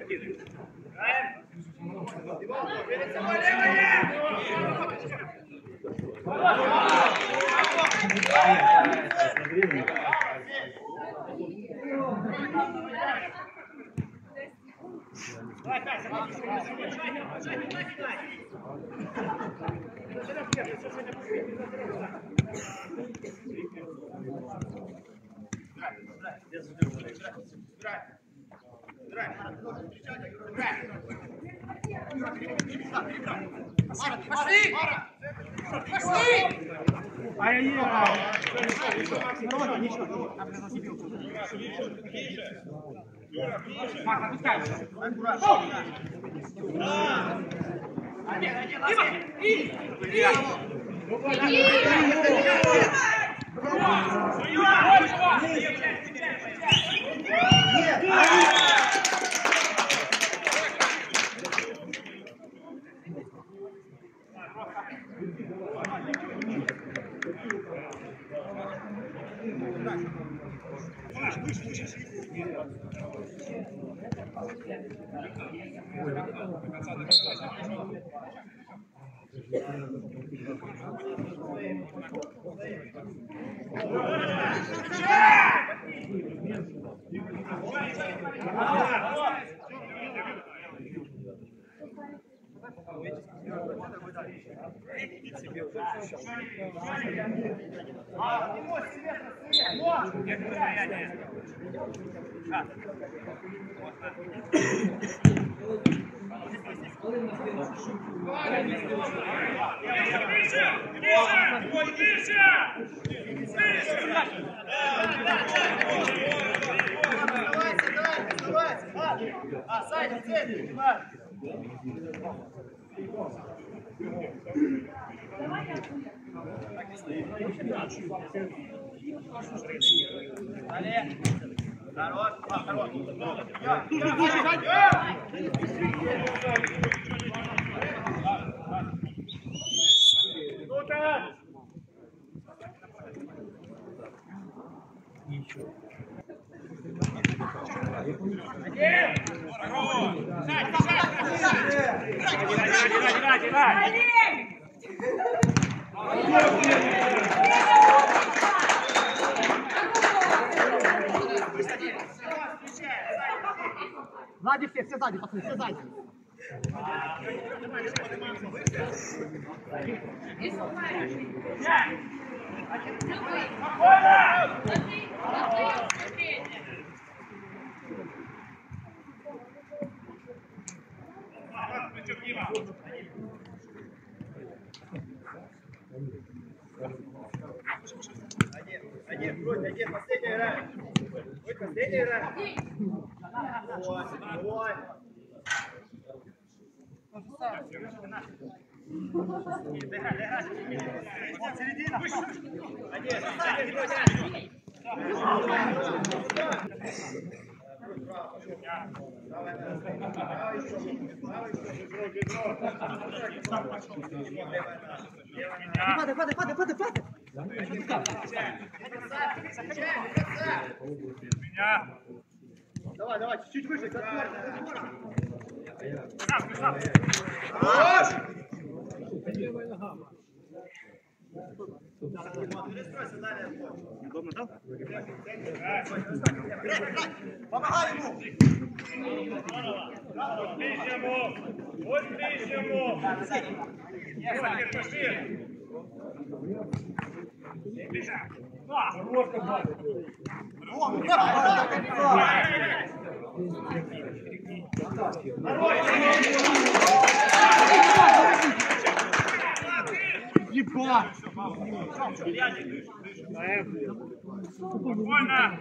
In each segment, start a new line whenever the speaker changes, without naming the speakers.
Пошли! Пошли! Марк, отпускай! Сзади все сзади, пацаны, все сзади.
Один, Бродь, один, последняя игра. Бродь, последняя игра. Ой. Середина.
Падай.
Давай, чуть-чуть выше.
Хорош!
Перестройся, далее.
Удобно, да?
Помогай ему!
Ближнему! Спокойно!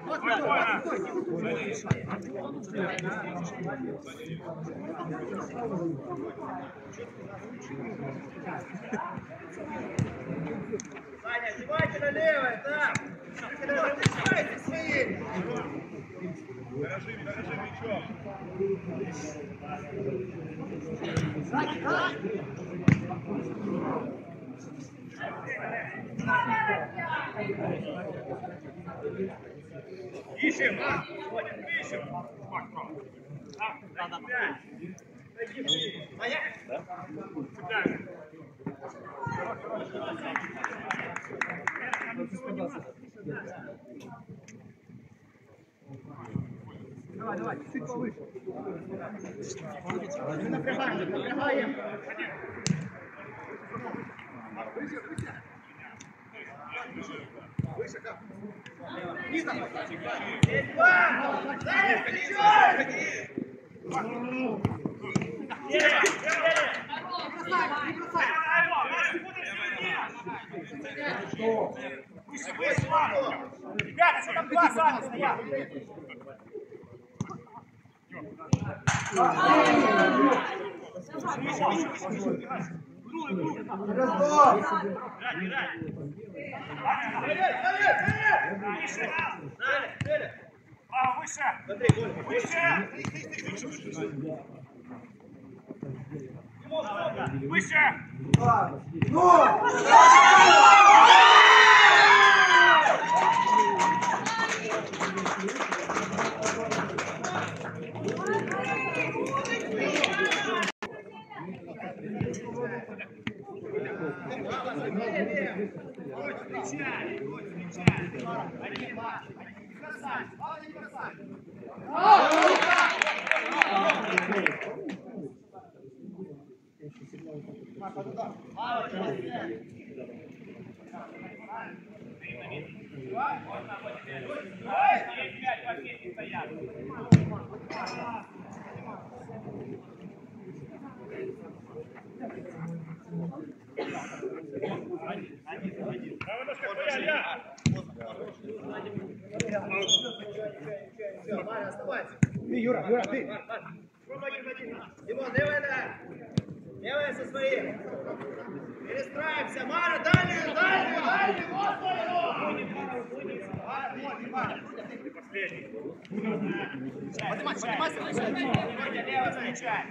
Саня, одевайте налево, так! Одевайте свои!
Дорожи мячом! Ищем! Ищем!
Давай, давай, чуть повыше. Мы напрягаем, напрягаем. Выше, как? Низ давай.
Ребята, что там два сами стоят? Право, выше! Выше! Выше! Ваня, оставайся.
Ты, Юра, Юра, ты.
Димон, левая со своим. Перестраиваемся. Мара, дальнюю, вот Поднимайся, лево встречай.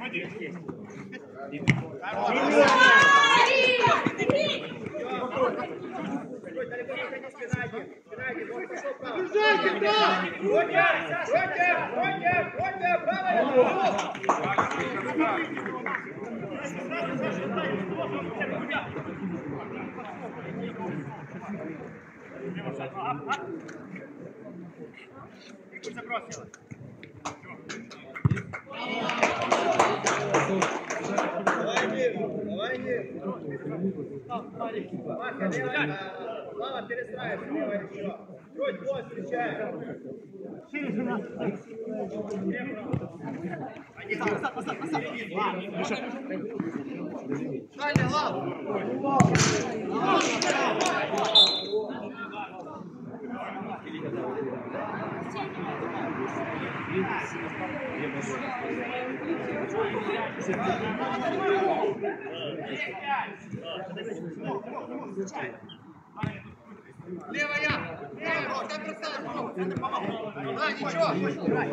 Держайте, да!
Слава, перестраивайся, лево еще. Круть, вот, встречаем.
Дальня, лав! Левая! Левая! Там бросай! Да, ничего!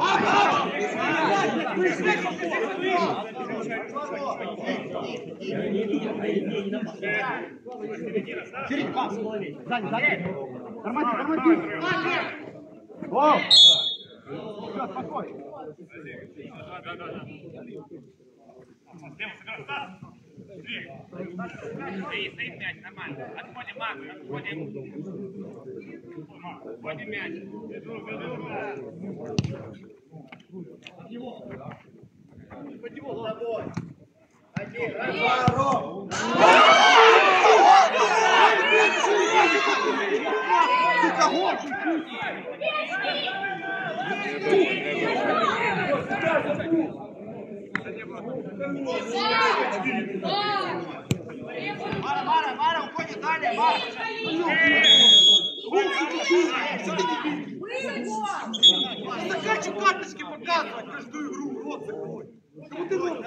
Середь, пас! Сзади, сзади! Тормози, тормози! О! Все, спокойно!
Стоит мяч, нормально. Отходим магу, отходим. Отходим мяч.
Под него, с тобой. Один, раз,
Сука, гол!
Мара, уходит далее, Мара.
Закачу карточки показывать каждую игру, рот закрой. Кому ты рот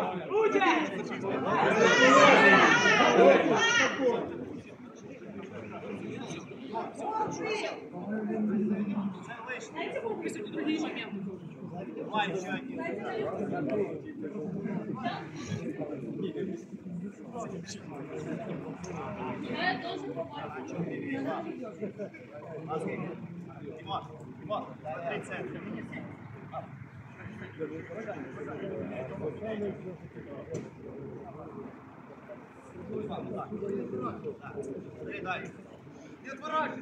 Дайте ему выпустить другие моменты.
Давай, еще один.
Я должен помочь.
Димон, смотри центр. Смотри дальше.
Не отворачивайся.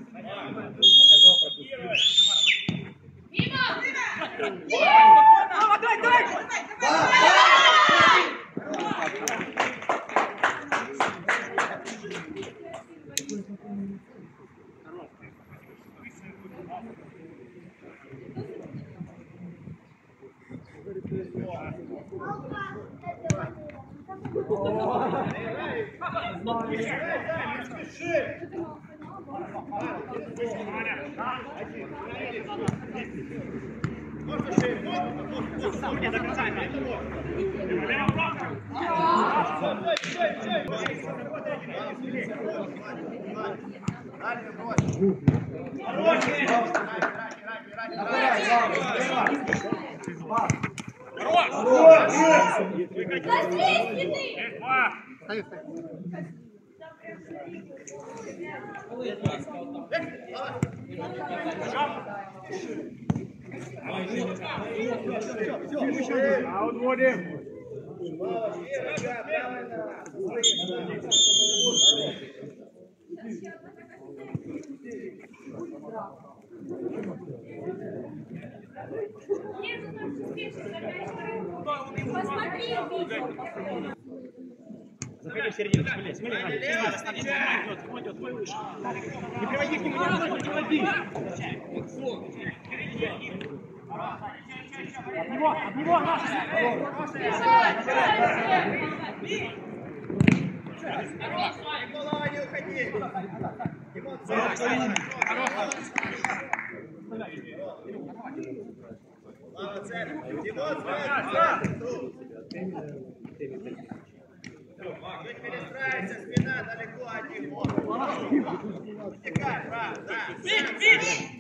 Заходи в середину, смелее, не приводи к нему, не приводи. От него,
Николай, не уходи. Димон, Слава, центр. Димон, чуть перестраивайся, спина далеко от него. Утекай, брат, да.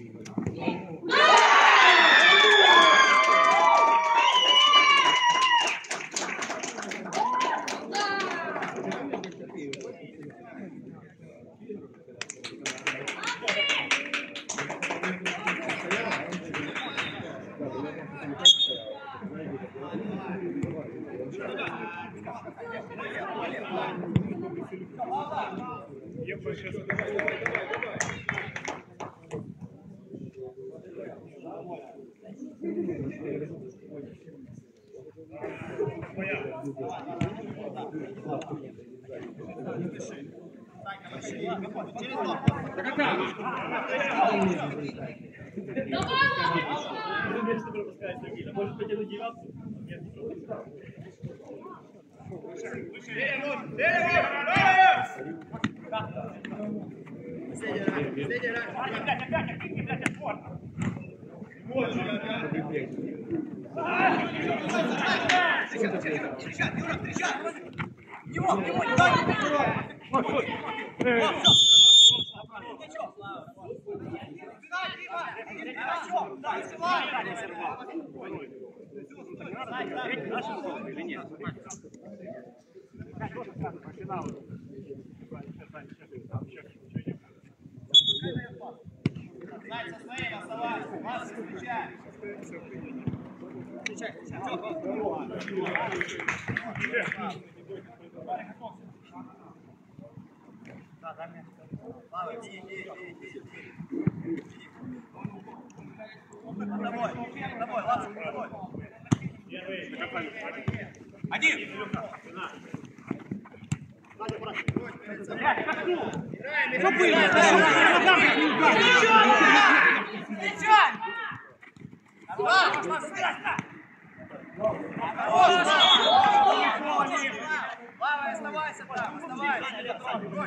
Слава, оставайся там, оставайся.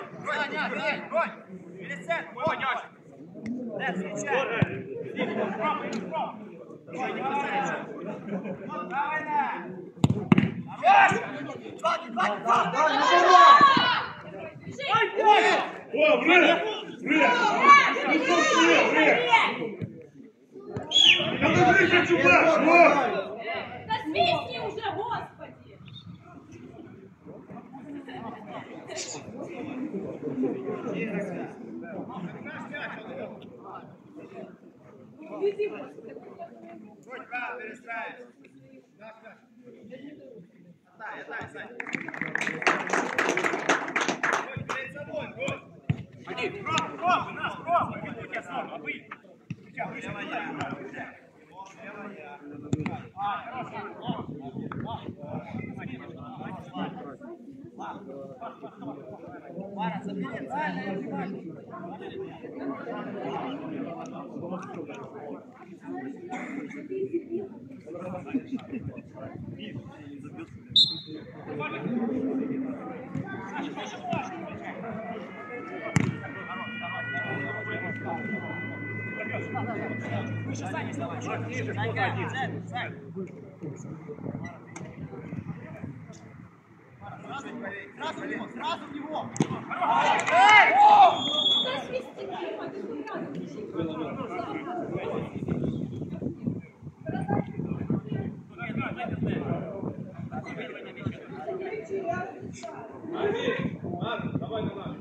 Бронь, перед центром, бронь. Нет, встречай. Давай, да.
О, вред! Подожди, чувак!
Да свистни уже, господи!
Будь прав, перестраивайся. Перед собой, гость.
Один, пробуй, нас, пробуй. Веду тебя снова, обыгрывай. Выше,
Пара, забери, правильно.
выше, Саня, вставай.
Сразу в него!
Да свисти, Дима, ты тут рядом.
Давай, давай.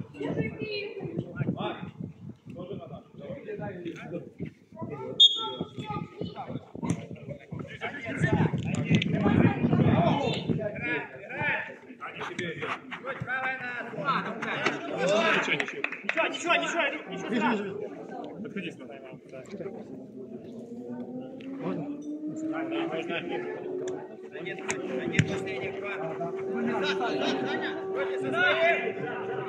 Ничего. Подходи сюда.
Один последний крок. Саня, вроде со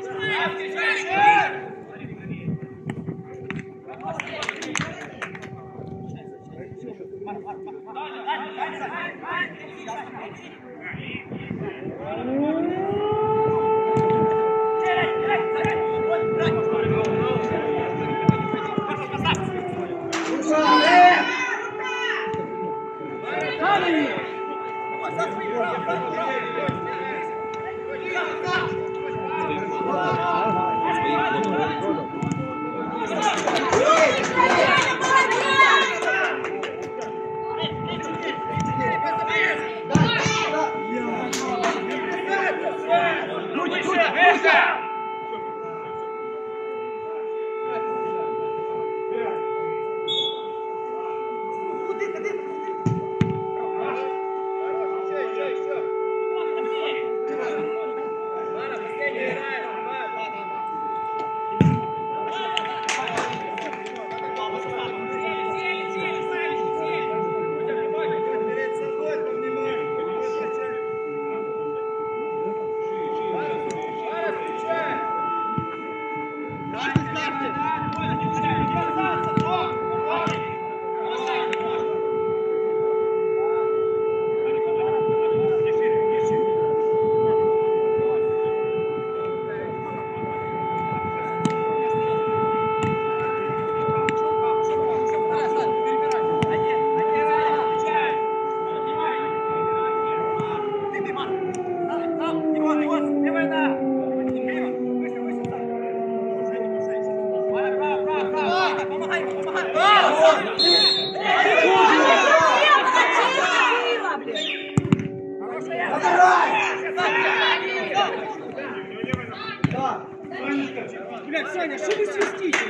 Блядь, Саня, что вы свистите?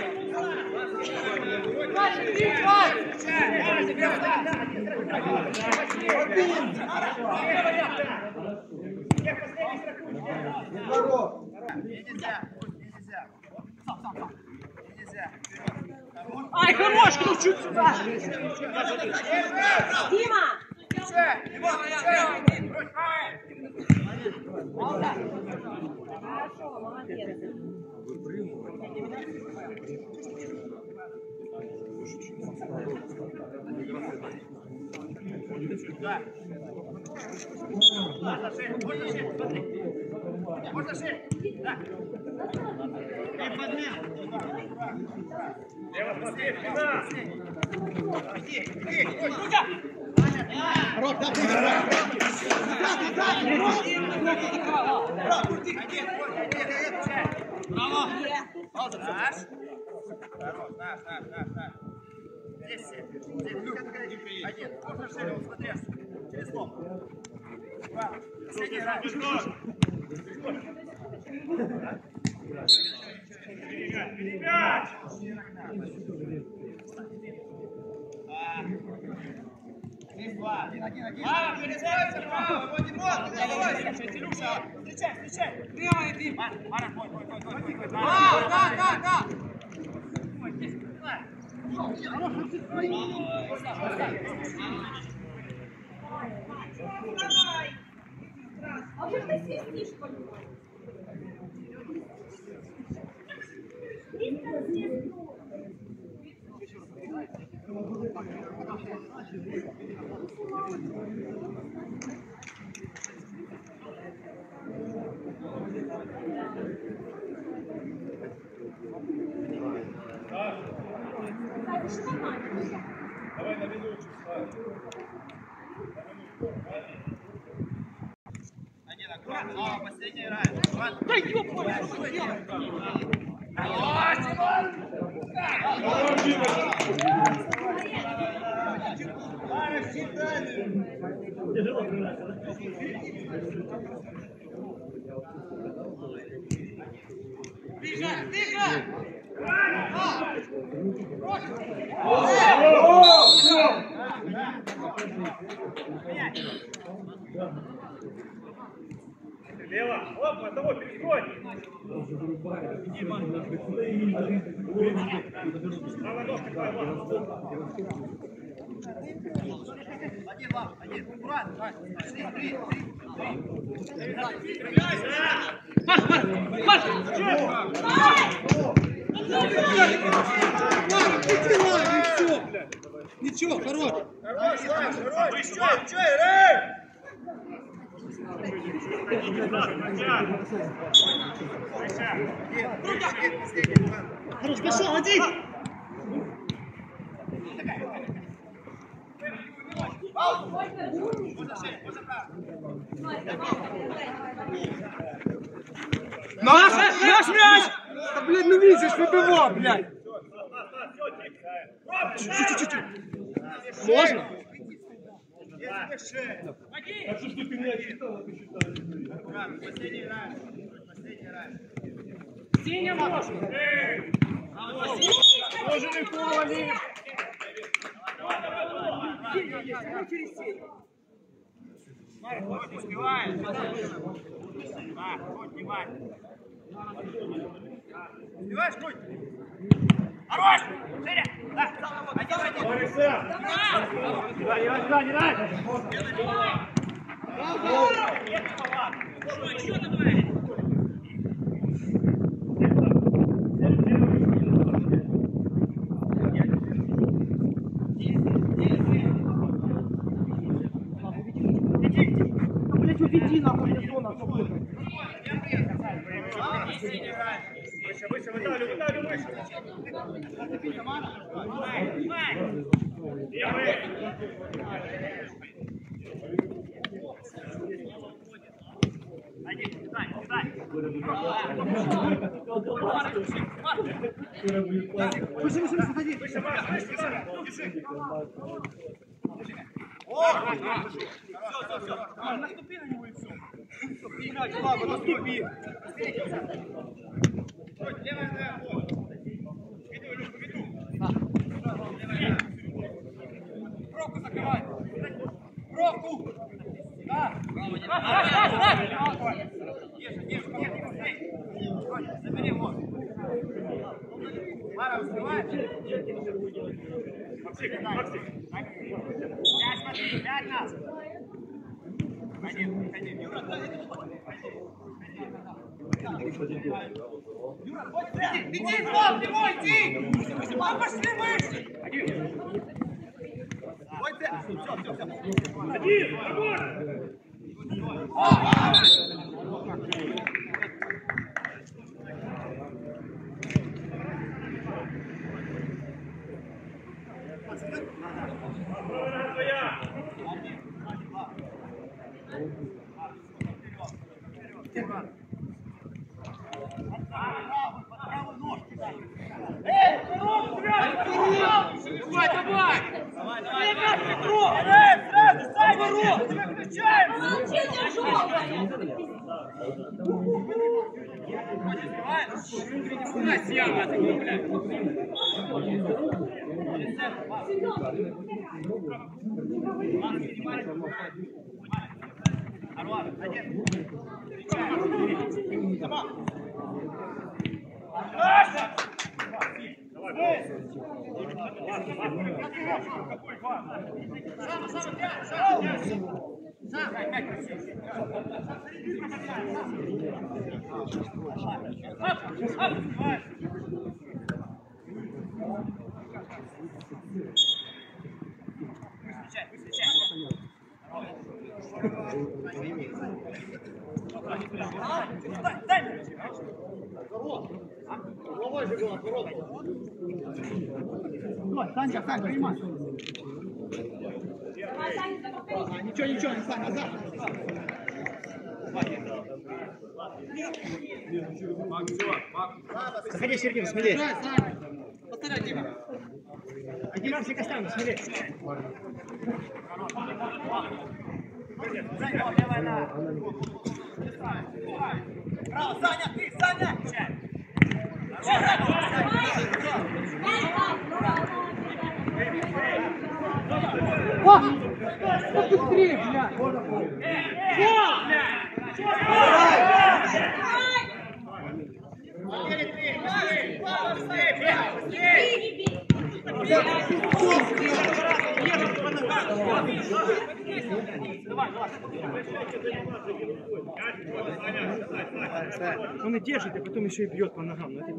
Ай, хорош, чуть сюда!
Дима! Хорошо, молодец.
Можно шесть? Да. И подмен. Лево, посмотри, туда. Иди, Кузя! Рот, да, браво! Наш. Хорош, наш. Здесь. Один. Можно шире, вот смотри. Через лом. Два. Последний раз.
Перепять!
Здесь два. Один. Право, перестроиться, право. Вот и вот.
Вешай, Илюша! Встречай, встречай!
Прямо иди.
Марат, твой.
Да.
А вже ти свистиш, понимаєш?
Давай на минуту,
Один аккуратно. Последний играет.
Да ёбаный, что ты делаешь? Тихо!
Лево, оп, на того перескочь. Права ножка, права.
Один, Лав, один. Аккуратно. Три.
Ничего, хорош.
Хорош, хорош. Еще, играй!
Хорош, пошел, один. Наш мяч! Да, блядь, ну видишь, выбивал, блядь. Чуть-чуть. Можно?
А что ж ты меня читал, а ты считаешь?
Последний играет.
Синя можно.
Тоже легко, Валерий.
Марат, успеваешь? Марат, поднимай.
Успеваешь, Круть?
Хорош! Шире! Да! Один!
Бориса!
Не дай! Еще давай!
Блядь, уведи нахуй, мне зона.
Выше, Виталий, выше. Левый.
Один, дай!
Выше, заходи.
Выше, Маш, выше, держи.
Все. Наступи на него и все.
Переиграть, ладно, наступи.
Левая нога, вот.
Бровку закрывай. Бровку. Да.
Держи. Забери его. Мара, успеваешь?
Максим.
Пять нас! Один.
Иди, Слав, не мой, иди. Пошли выше.
Один, огонь! Правая твоя!
Давай.
Молчи, тяжелая.
Головой же было, коробка.
Санька, Сань, принимай.
Давай, Саня, за повторить.
Ничего, ничего, не Сань, назад. Заходи, Сергей, смелее.
Повторяй, Дима.
А Дима всех оставим, смелее.
Право, Саня, ты, Саня!
О! Побыстрее, блядь! О,
Он и держит, а потом еще и бьет по ногам. Ну, это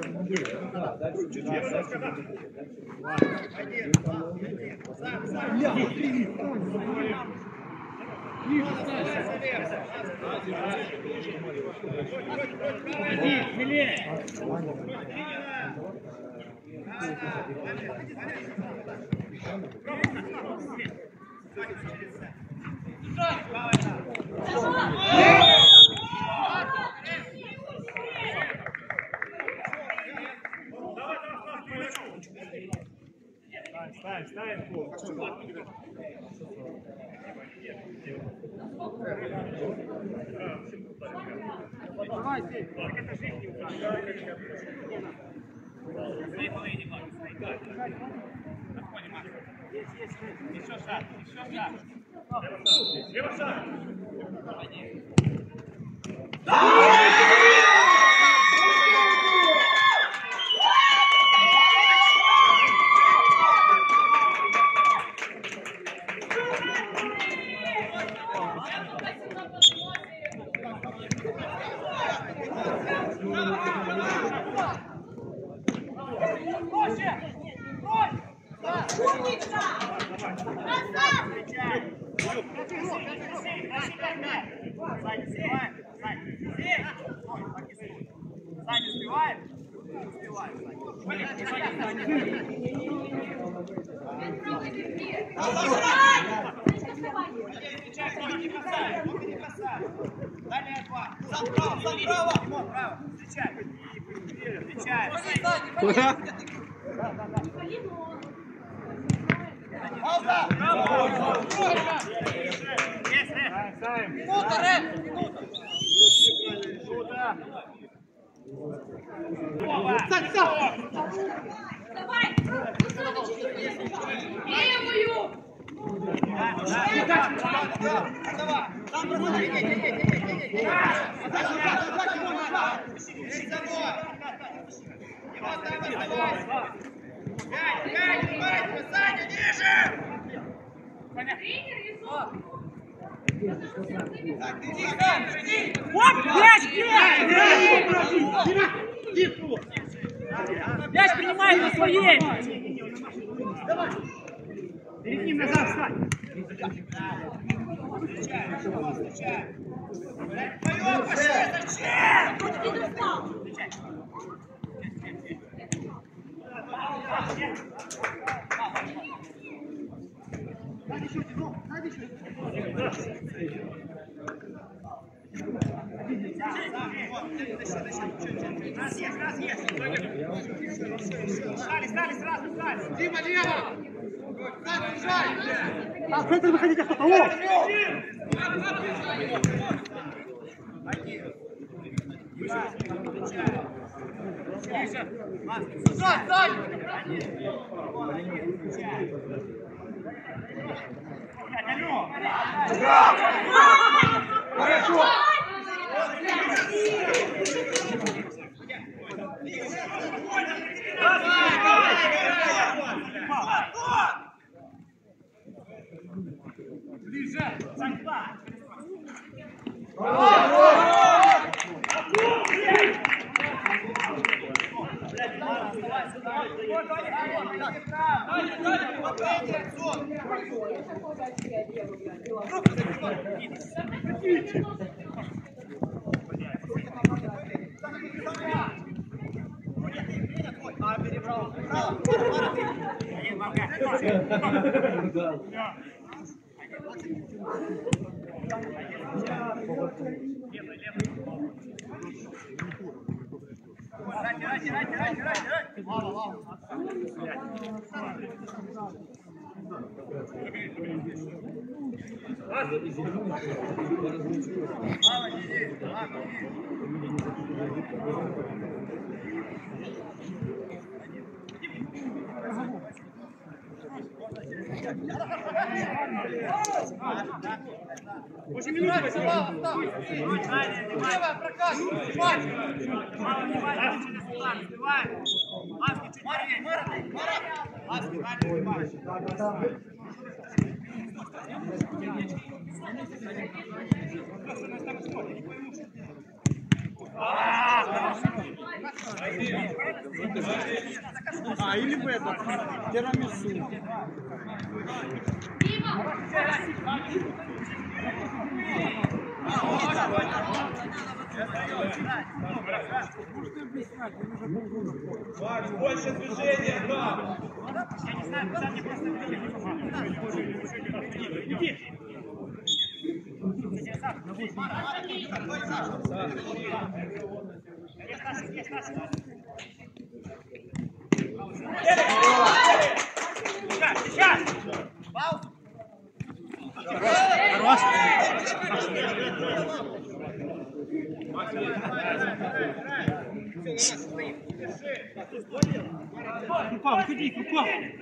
ставим пол.
Далее два. Сам право, сам право. Димон, право. Встречай. Встречай. Пауза. Минута, Рэм. Минута.
Сань, сам!
Давай! Левую!
Там проходи, не. Саня, ниже!
Оп, мяч принимай на своей! Давай! Перед ним назад встань!
Встречай! Твоё, пошли, зачем?
Тут ты достал!
Стали, сразу, стали!
Дима, лево! Сань, бежай!
А, центр выходите, кто-то! О!
Сань!
Очень не нравится, левая прокатывай, или в этом, тирамису.
Макс, больше движения, да.
Я не знаю, куда мне просто Сейчас! Паузу! Хорош!
Крупа, выходи, крупа!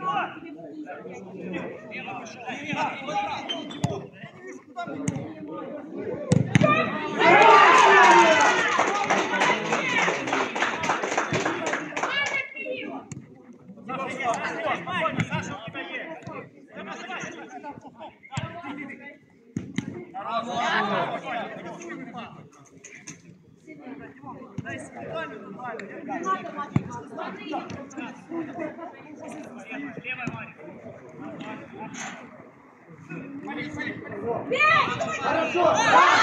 Саша, у тебя есть!
Хорошо!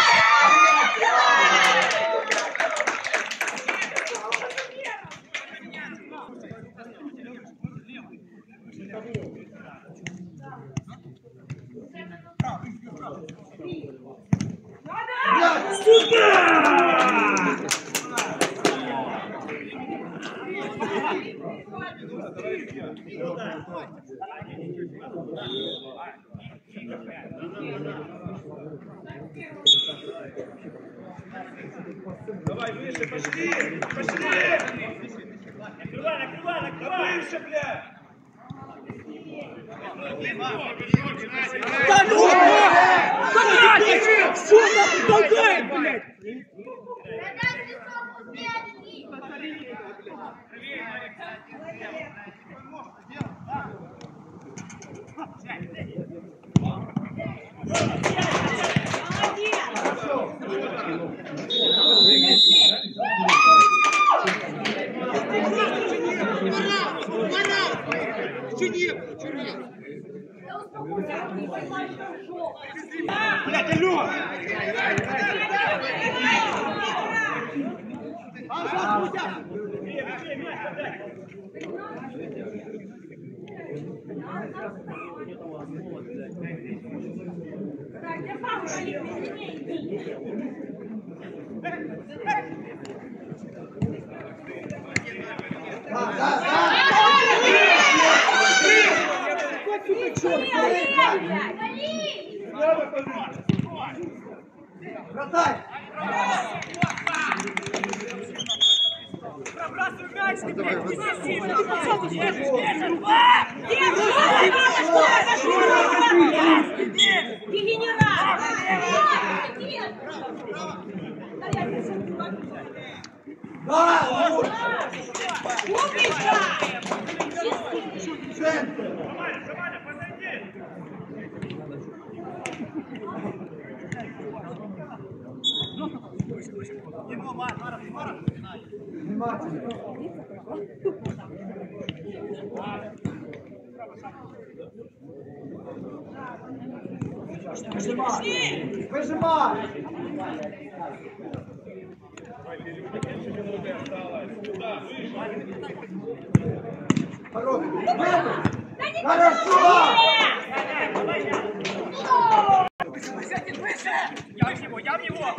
Давай, выше, пошли! Пошли! Накрывай, накрывай, накрывай! Выше, блядь!
Да ну! Да нафиг! Что нахуй толкает, блядь? Блядь, алло! Братай!
Пробрасывай мяч, ты, блядь, не сильно!
Ваня, подойди!
Вижимай! Вижимай! Хорош! Хорошо!
Я в него!